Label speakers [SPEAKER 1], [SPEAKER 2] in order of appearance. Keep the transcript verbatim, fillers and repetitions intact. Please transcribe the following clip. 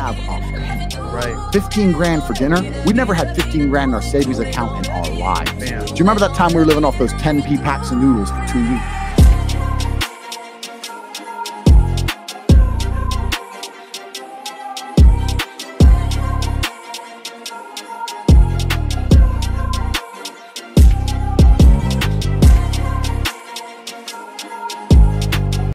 [SPEAKER 1] have a penny.
[SPEAKER 2] Right.
[SPEAKER 1] fifteen grand for dinner. We never had fifteen grand in our savings account in our lives.
[SPEAKER 2] Man.
[SPEAKER 1] Do you remember that time we were living off those ten p packs of noodles for two weeks?